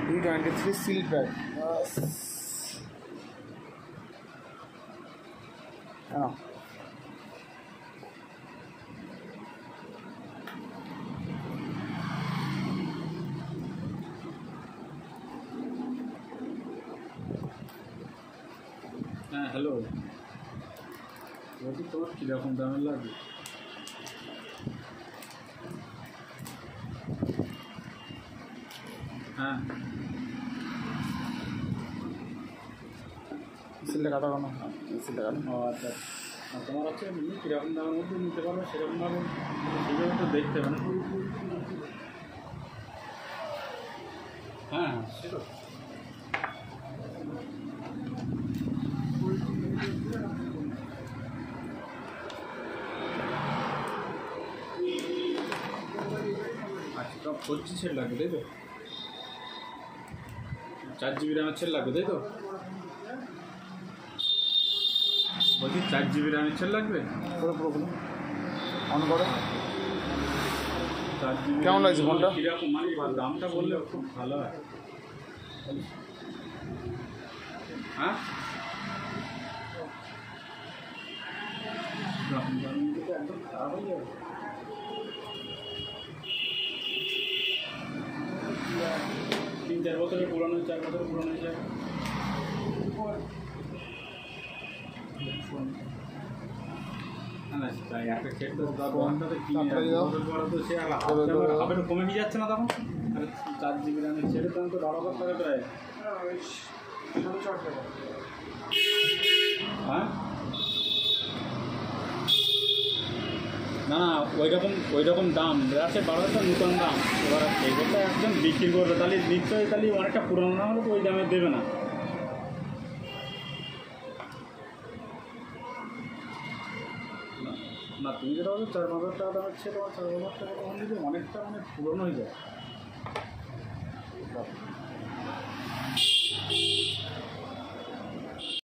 V23 Seel pack. হ্যাঁ hello, বলছি তোমার কীরকম দামের লাগবে? হ্যাঁ, সিলটা কাটা কোনো সিলটা কাটা। ও আচ্ছা, তোমার হচ্ছে এমনি কীরকম দামের মধ্যে নিতে পারবে সেরকমভাবে সেভাবে তো দেখতে হবে না। হ্যাঁ হ্যাঁ, সেটা আচ্ছা। তো 4G সেট লাগবে তাই তো? 4GB র্যামের সেট লাগবে তাই তো? বলছি 4GB র্যামের সেট লাগবে? পুরো অন করো। 4GB কেমন লাগছে ফোনটা? কীরকম মানে দামটা বললে খুব ভালো হয়। হ্যাঁ, একদম খারাপ হয়ে যাবে। 3-4 বছরের পুরানো, 4 বছরের পুরানো যায়। তাই একটা সেট তো ফোনটাতে কিনে তো সে আবার কমে নিয়ে যাচ্ছে না তখন। আর 4GB র্যামের সেটের দাম তো 12,000 টাকা প্রায়। হ্যাঁ, না না, ওই রকম দাম আছে 12,000 নতুন দাম। এবার এগুলোটা একজন বিক্রি করবে তাহলে নিশ্চয়ই তাহলে অনেকটা পুরানো না হলে তো ওই দামে দেবে না। না, তুমি যেটা বলছো 4-5,000 টাকা দামের ছেলে, 4,000 টাকা তখন দিলে অনেকটা মানে পুরনো হয়ে যায়।